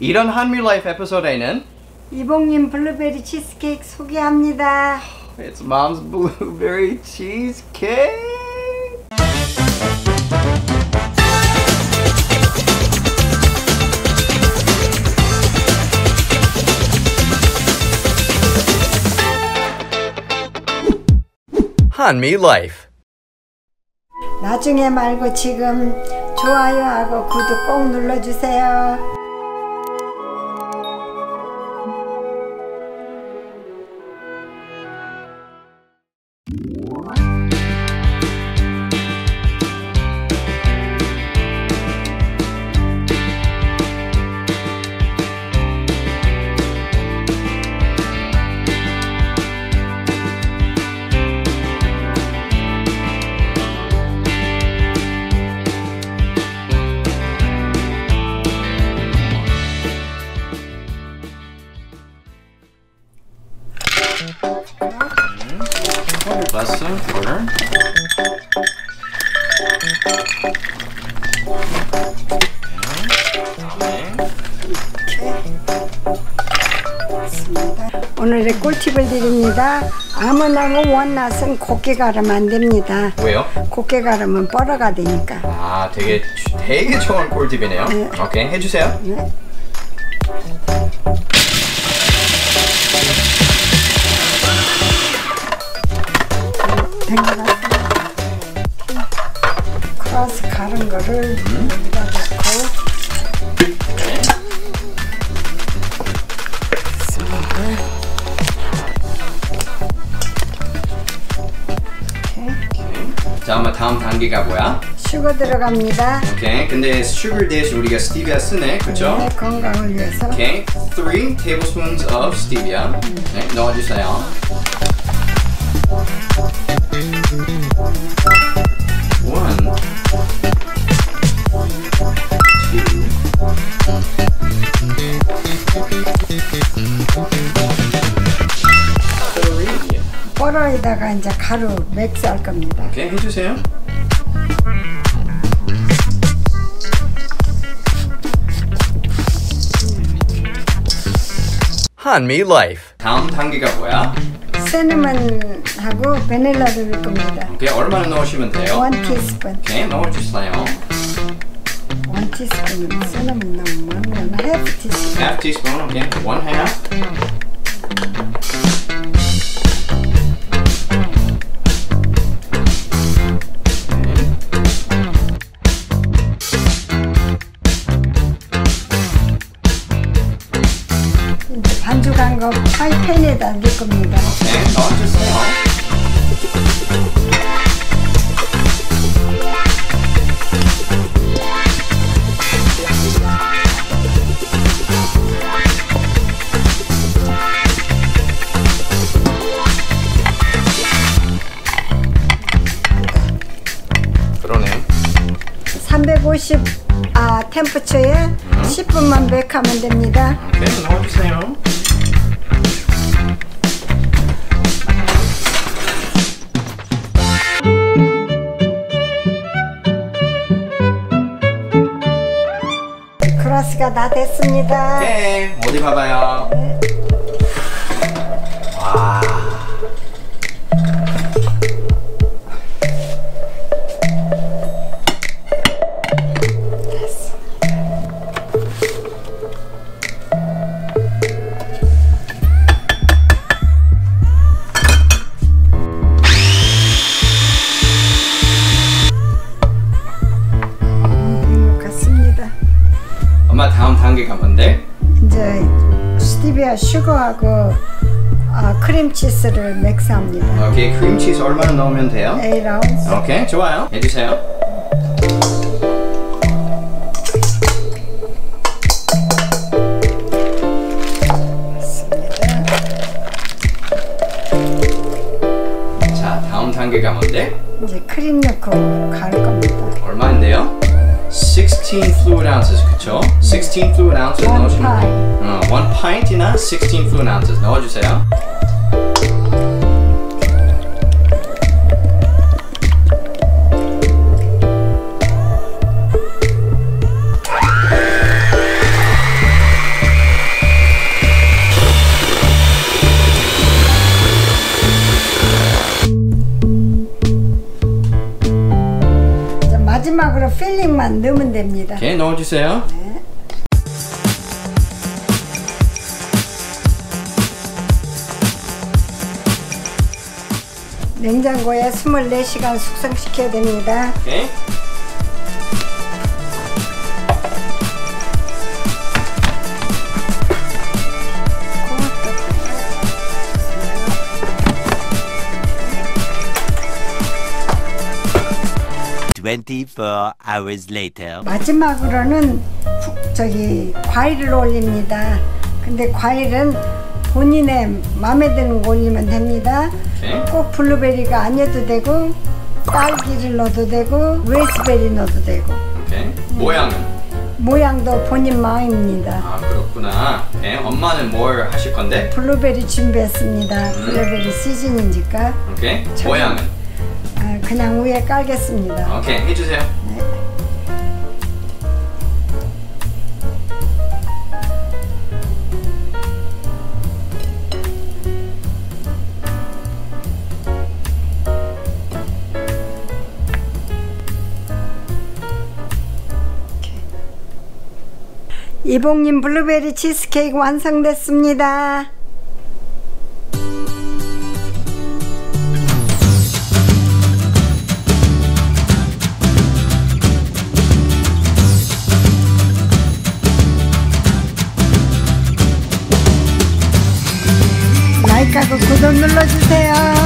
이런 한미 라이프 에피소드에는 이봉님 블루베리 치즈케이크 소개합니다. It's mom's blueberry cheesecake. 한미 라이프. 나중에 말고 지금 좋아요하고 구독 꼭 눌러주세요. Lesson quarter. 오늘의 꿀팁을 드립니다. 아무나무 원낫은 곱게 가르면 안 됩니다. 왜요? 곱게 가르면 뻐러가 되니까. 아, 되게 좋은 꿀팁이네요. 네. 오케이, 해주세요. 네. 크로스 가른 거를 여기다 넣고 자, 아마 다음 단계가 뭐야? 슈거 들어갑니다. 오케이, 근데 슈거 대신 우리가 스티비아 쓰네, 그쵸? 네, 건강을 위해서. 오케이, 3 tablespoons of stevia. 네, 넣어주세요. 1, 2, 3. 뻐러에다가 이제 가루 믹스 할 겁니다. 오케이, 해주세요. 한미 라이프. 다음 단계가 뭐야? 시나몬하고 바닐라를 넣을 겁니다. 오케이, 얼마나 넣으시면 돼요? 1 티스푼. 오케이, 넣어주세요. 1 티스푼은 시나몬 넣으면 half 티스푼. Half teaspoon, 오케이, 1/2. 이제 반죽한 거 프라이팬에다 넣을 겁니다. 네, 넣어주세요. 그러네. 350 템퍼처에 10분만 베이크하면 됩니다. 오케이, 넣어주세요. 크러스가 다 됐습니다. 오케이, 어디 봐봐요. 네. 와. 엄마, 다음 단계가 뭔데? 이제 스티비아 슈거하고 크림치즈를 믹스합니다. 오케이, 크림치즈 얼마나 넣으면 돼요? 8ounce. 오케이, 좋아요. 해주세요. 자, 다음 단계가 뭔데? 이제 크림 넣고 가를 겁니다. 얼마인데요? 16 fluid ounces, 그쵸? 16 fluid ounces One 넣으시면 돼요. 1 pint이나 16 fluid ounces 넣어주세요. 조금만 넣으면 됩니다. 오케이, 넣어주세요. 네. 냉장고에 24시간 숙성시켜야 됩니다. 오케이. hours later. 마지막으로는 과일을 올립니다. 근데 과일은 본인의 마음에 드는 거 올리면 됩니다. 오케이. 꼭 블루베리가 아니어도 되고 딸기를 넣어도 되고 레즈베리 넣어도 되고. 오케이. 모양은? 모양도 본인 마음입니다. 아, 그렇구나. 오케이. 엄마는 뭘 하실 건데? 블루베리 준비했습니다. 블루베리 시즌이니까. 오케이. 모양은? 그냥 위에 깔겠습니다. 오케이, 해주세요. 네. 이봉님 블루베리 치즈케이크 완성됐습니다. 라이크하고 구독 눌러주세요.